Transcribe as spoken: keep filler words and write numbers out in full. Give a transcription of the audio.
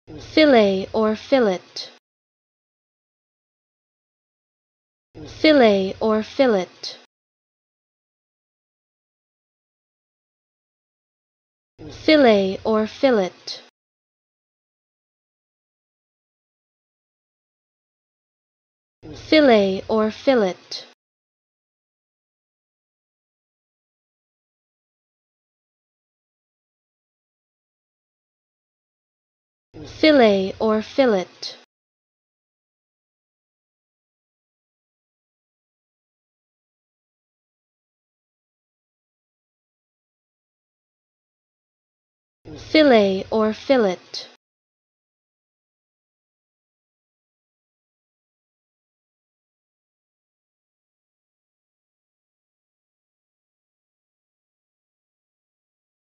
fillet or fillet, fillet or fillet, fillet or fillet, fillet or fillet, fillet or fillet, fillet or fillet.